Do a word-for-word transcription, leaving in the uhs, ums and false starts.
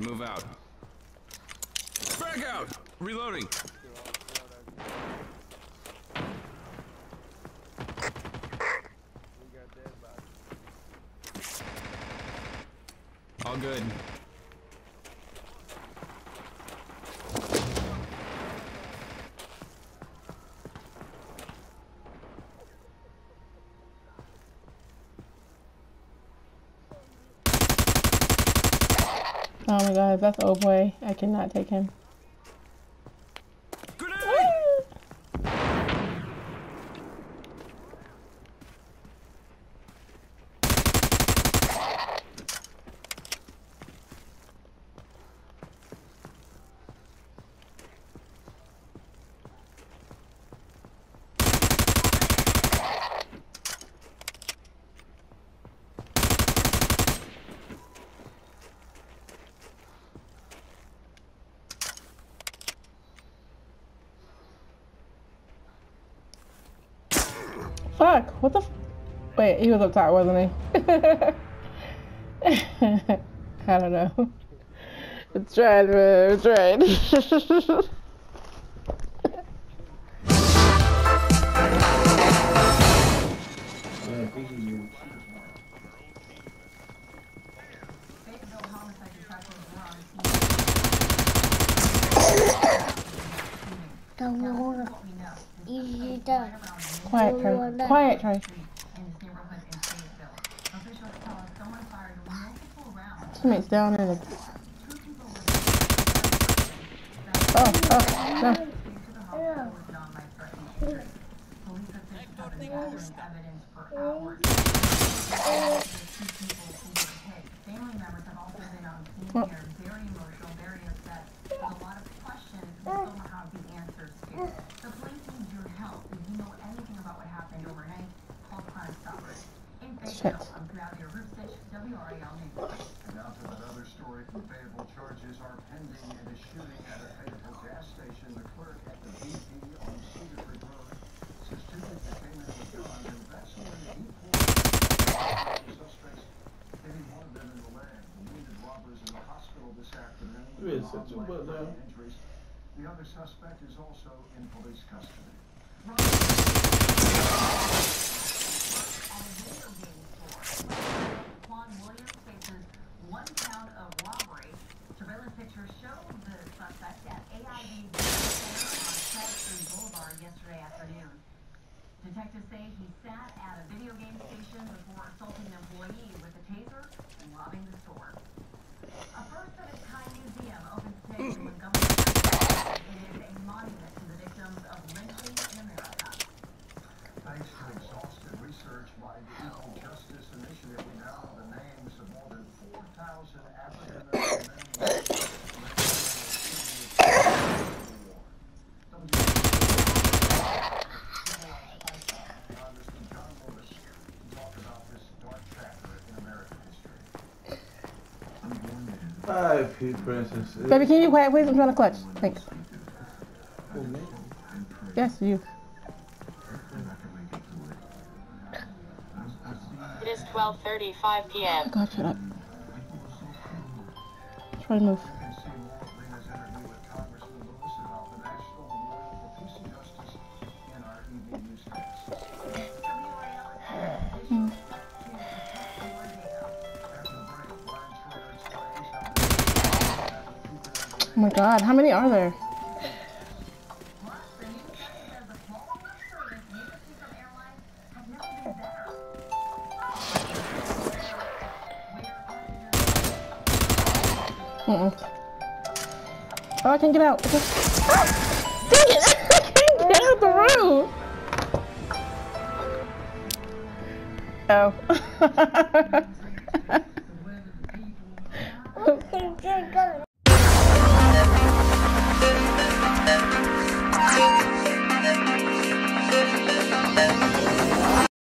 Move out. Frag out! Reloading. All good. Oh my god, that's old boy. I cannot take him. Fuck, what the f- Wait, he was up top, wasn't he? I don't know. It's tried, man, it's tried. Quiet, Trey. Quiet, Trey. Teammates down in the... Oh, oh, no. Well, shit. Another story from Fayetteville. Charges are pending in a shooting at a Fayetteville gas station. The clerk at the B P on Cedar Creek Road says two people came in with guns and that's when he pulled suspects, hitting one of them in the leg. Wounded robbers in the hospital this afternoon with injuries. The other suspect is also in police custody. One count of robbery. Surveillance pictures showed the suspect at A I V on Chester Boulevard yesterday afternoon. Detectives say he sat at a video game station before assaulting an employee with a taser and robbing the store. A first-of-its-kind museum opens today in Montgomery. It is a monument to the victims of lynching in America. Thanks to exhaustive research by the Equal Justice Initiative, we now have the names of more than four thousand African American men. Congressman John Lewis to talk about this dark chapter in American history. Hi, Pete Princess. Baby, can you quiet, please? I'm trying to clutch. Thanks. Yes, you. It is twelve thirty-five p m Oh god, shut up. Try to move. Hmm. Oh my god, how many are there? Uh-uh. Oh, I can't get out. Okay. Ah! Dang it! I can't get out the room! Oh.